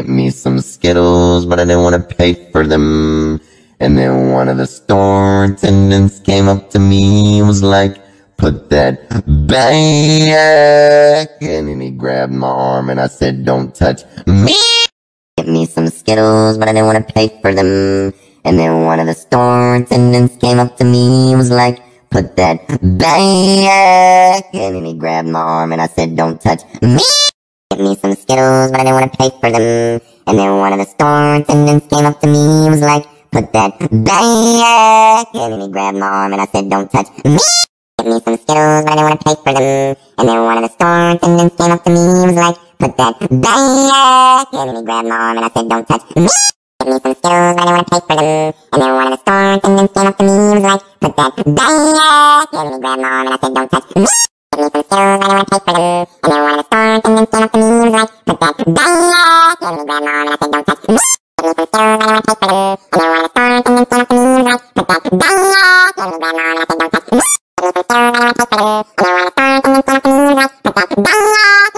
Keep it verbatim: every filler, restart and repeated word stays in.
get me some Skittles, but I didn't want to pay for them. And then one of the store attendants came up to me and was like, put that back. And then he grabbed my arm and I said, don't touch me. Get me some Skittles, but I didn't want to pay for them. And then one of the store attendants came up to me and was like, put that back. And then he grabbed my arm and I said, don't touch me. Get me some Skittles, but I didn't want to pay for them. And then one of the store attendants came up to me and was like, put that back. And then he grabbed my arm and I said, don't touch me. Get me some Skittles, but I didn't want to pay for them. And then one of the store attendants came up to me and was like, put that back. And then he grabbed my arm and I said, don't touch me. Get me some Skittles, but I didn't want to pay for them. And then one of the store attendants came up to me and was like, put that back. And then he grabbed my arm and I said, don't touch me. Get me some Skittles, but I didn't want to pay for them. And then one of the store attendants came up to me and was like, put that back. And then he grabbed my arm and I said, don't touch me. Get me some Skittles, but I didn't want to pay for them. And then one of the store attendants came up to me and was like, put that back. And then he grabbed my arm and I said, don't touch me. Get me some Skittles, but I didn't want to pay for them. And then one of the store attendants came up to me and was like, put that back.